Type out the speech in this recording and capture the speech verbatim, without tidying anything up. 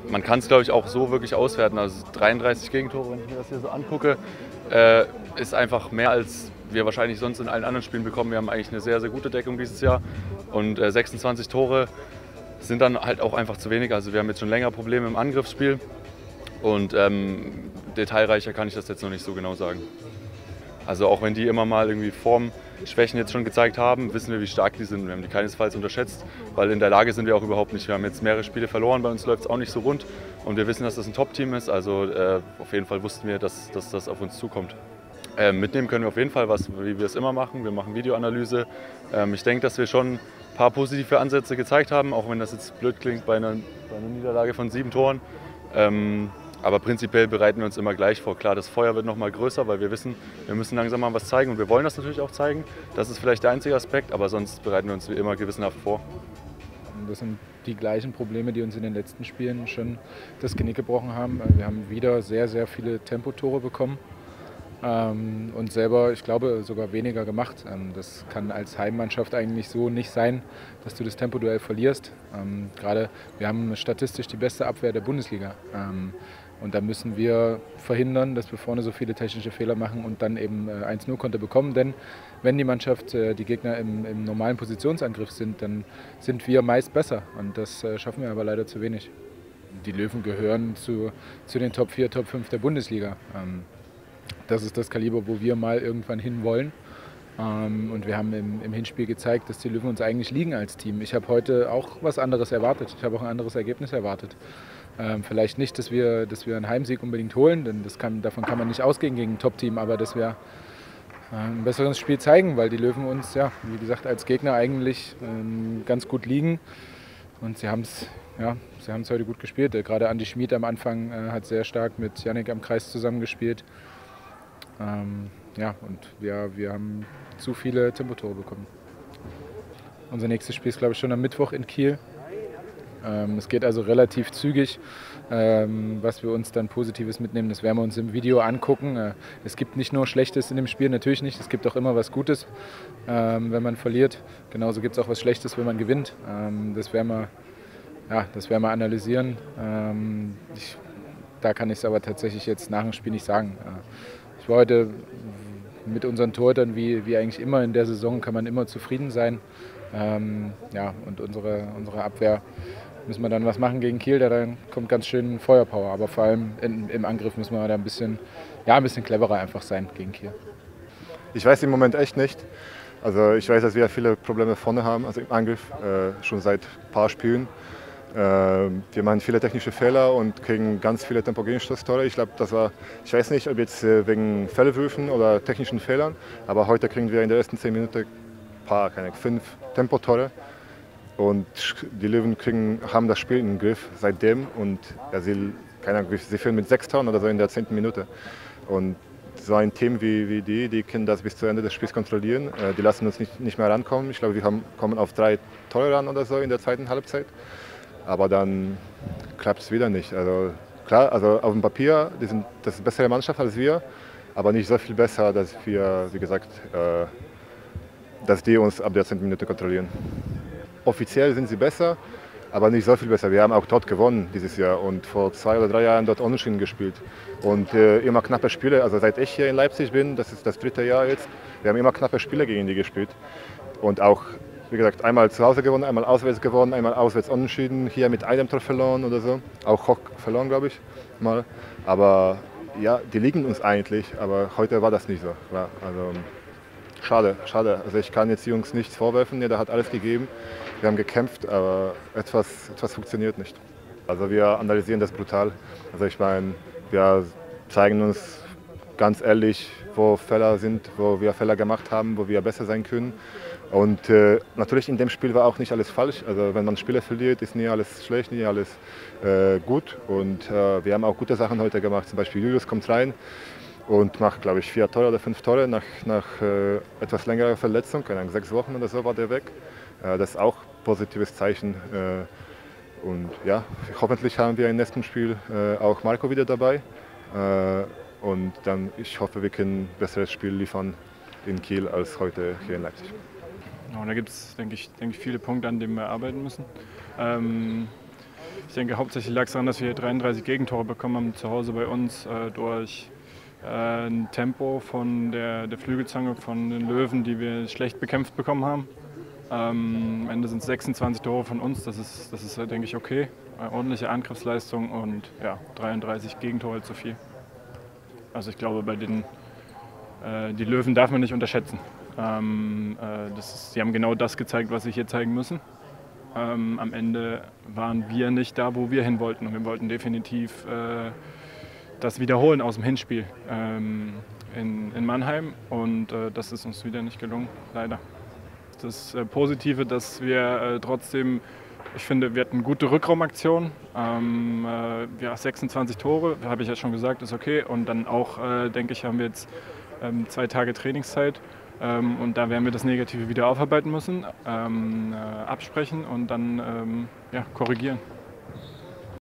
man kann es, glaube ich, auch so wirklich auswerten. Also dreiunddreißig Gegentore, wenn ich mir das hier so angucke, äh, ist einfach mehr, als wir wahrscheinlich sonst in allen anderen Spielen bekommen. Wir haben eigentlich eine sehr, sehr gute Deckung dieses Jahr. Und äh, sechsundzwanzig Tore sind dann halt auch einfach zu wenig. Also wir haben jetzt schon länger Probleme im Angriffsspiel. Und ähm, detailreicher kann ich das jetzt noch nicht so genau sagen. Also auch wenn die immer mal irgendwie Formschwächen jetzt schon gezeigt haben, wissen wir, wie stark die sind. Wir haben die keinesfalls unterschätzt, weil in der Lage sind wir auch überhaupt nicht. Wir haben jetzt mehrere Spiele verloren, bei uns läuft es auch nicht so rund. Und wir wissen, dass das ein Top-Team ist. Also äh, auf jeden Fall wussten wir, dass, dass das auf uns zukommt. Äh, mitnehmen können wir auf jeden Fall, was, wie wir es immer machen. Wir machen Videoanalyse. Ähm, ich denke, dass wir schon ein paar positive Ansätze gezeigt haben, auch wenn das jetzt blöd klingt bei einer, bei einer Niederlage von sieben Toren. Ähm, Aber prinzipiell bereiten wir uns immer gleich vor. Klar, das Feuer wird noch mal größer, weil wir wissen, wir müssen langsam mal was zeigen und wir wollen das natürlich auch zeigen. Das ist vielleicht der einzige Aspekt, aber sonst bereiten wir uns wie immer gewissenhaft vor. Das sind die gleichen Probleme, die uns in den letzten Spielen schon das Genick gebrochen haben. Wir haben wieder sehr, sehr viele Tempotore bekommen ähm, und selber, ich glaube, sogar weniger gemacht. Ähm, das kann als Heimmannschaft eigentlich so nicht sein, dass du das Tempoduell verlierst. Ähm, gerade wir haben statistisch die beste Abwehr der Bundesliga. Ähm, Und da müssen wir verhindern, dass wir vorne so viele technische Fehler machen und dann eben eins null Konter bekommen. Denn wenn die Mannschaft, die Gegner im, im normalen Positionsangriff sind, dann sind wir meist besser. Und das schaffen wir aber leider zu wenig. Die Löwen gehören zu, zu den Top vier, Top fünf der Bundesliga. Das ist das Kaliber, wo wir mal irgendwann hinwollen. Und wir haben im, im Hinspiel gezeigt, dass die Löwen uns eigentlich liegen als Team. Ich habe heute auch was anderes erwartet. Ich habe auch ein anderes Ergebnis erwartet. Ähm, vielleicht nicht, dass wir, dass wir einen Heimsieg unbedingt holen, denn das kann, davon kann man nicht ausgehen gegen ein Top-Team, aber dass wir äh, ein besseres Spiel zeigen, weil die Löwen uns, ja, wie gesagt, als Gegner eigentlich ähm, ganz gut liegen. Und sie haben es ja, sie haben es heute gut gespielt. Äh, gerade Andi Schmid am Anfang äh, hat sehr stark mit Yannick am Kreis zusammengespielt. Ähm, ja, und wir, wir haben zu viele Tempotore bekommen. Unser nächstes Spiel ist, glaube ich, schon am Mittwoch in Kiel. Ähm, es geht also relativ zügig. Ähm, was wir uns dann Positives mitnehmen, das werden wir uns im Video angucken. Äh, es gibt nicht nur Schlechtes in dem Spiel, natürlich nicht. Es gibt auch immer was Gutes, ähm, wenn man verliert. Genauso gibt es auch was Schlechtes, wenn man gewinnt. Ähm, das werden wir, ja, das werden wir analysieren. Ähm, ich, da kann ich es aber tatsächlich jetzt nach dem Spiel nicht sagen. Äh, ich war heute mit unseren Torhütern, wie, wie eigentlich immer in der Saison, kann man immer zufrieden sein. Ähm, ja, und unsere, unsere Abwehr müssen wir dann was machen gegen Kiel, da dann kommt ganz schön Feuerpower. Aber vor allem in, im Angriff müssen wir da ein bisschen, ja, ein bisschen cleverer einfach sein gegen Kiel. Ich weiß im Moment echt nicht. Also ich weiß, dass wir viele Probleme vorne haben, also im Angriff, äh, schon seit ein paar Spielen. Äh, wir machen viele technische Fehler und kriegen ganz viele Tempogegenstoßtore. Ich glaube, das war, ich weiß nicht, ob jetzt äh, wegen Fellwürfen oder technischen Fehlern, aber heute kriegen wir in der ersten zehn Minuten paar, keine fünf Tempotore. Und die Löwen kriegen, haben das Spiel im Griff seitdem und ja, sie, keine Ahnung, sie führen mit sechs Toren oder so in der zehnten Minute. Und so ein Team wie, wie die, die können das bis zu Ende des Spiels kontrollieren. Äh, die lassen uns nicht, nicht mehr rankommen. Ich glaube, wir haben, kommen auf drei Tore ran oder so in der zweiten Halbzeit. Aber dann klappt es wieder nicht. Also klar, also auf dem Papier, die sind das ist eine bessere Mannschaft als wir, aber nicht so viel besser, dass wir, wie gesagt, äh, dass die uns ab der zehnten Minute kontrollieren. Offiziell sind sie besser, aber nicht so viel besser. Wir haben auch dort gewonnen dieses Jahr und vor zwei oder drei Jahren dort unentschieden gespielt. Und äh, immer knappe Spiele, also seit ich hier in Leipzig bin, das ist das dritte Jahr jetzt, wir haben immer knappe Spiele gegen die gespielt. Und auch, wie gesagt, einmal zu Hause gewonnen, einmal auswärts gewonnen, einmal auswärts unentschieden, hier mit einem Tor verloren oder so. Auch hoch verloren, glaube ich, mal. Aber ja, die liegen uns eigentlich, aber heute war das nicht so. Klar. Also, Schade, schade. Also ich kann jetzt die Jungs nichts vorwerfen, der hat alles gegeben. Wir haben gekämpft, aber etwas, etwas funktioniert nicht. Also wir analysieren das brutal. Also ich meine, wir zeigen uns ganz ehrlich, wo Fehler sind, wo wir Fehler gemacht haben, wo wir besser sein können. Und äh, natürlich in dem Spiel war auch nicht alles falsch. Also wenn man Spiele verliert, ist nie alles schlecht, nie alles äh, gut. Und äh, wir haben auch gute Sachen heute gemacht. Zum Beispiel Julius kommt rein und macht, glaube ich, vier Tore oder fünf Tore nach, nach äh, etwas längerer Verletzung. Keine Ahnung, sechs Wochen oder so war der weg. Äh, das ist auch ein positives Zeichen. Äh, und ja, hoffentlich haben wir im nächsten Spiel äh, auch Marco wieder dabei. Äh, und dann, ich hoffe, wir können ein besseres Spiel liefern in Kiel als heute hier in Leipzig. Ja, und da gibt es, denke ich, denke ich, viele Punkte, an denen wir arbeiten müssen. Ähm, ich denke, hauptsächlich lag es daran, dass wir dreiunddreißig Gegentore bekommen haben zu Hause bei uns äh, durch äh, ein Tempo von der, der Flügelzange von den Löwen, die wir schlecht bekämpft bekommen haben. Ähm, am Ende sind es sechsundzwanzig Tore von uns, das ist, das ist äh, denke ich, okay. Eine ordentliche Angriffsleistung und ja, dreiunddreißig Gegentore zu viel. Also ich glaube, bei den äh, die Löwen darf man nicht unterschätzen. Ähm, äh, das ist, sie haben genau das gezeigt, was sie hier zeigen müssen. Ähm, am Ende waren wir nicht da, wo wir hin wollten. Und wir wollten definitiv äh, das wiederholen aus dem Hinspiel ähm, in, in Mannheim. Und äh, das ist uns wieder nicht gelungen, leider. Das äh, Positive, dass wir äh, trotzdem, ich finde, wir hatten gute Rückraumaktionen. Ähm, äh, ja, sechsundzwanzig Tore, habe ich ja schon gesagt, ist okay. Und dann auch, äh, denke ich, haben wir jetzt ähm, zwei Tage Trainingszeit. Ähm, und da werden wir das Negative wieder aufarbeiten müssen, ähm, äh, absprechen und dann ähm, ja, korrigieren.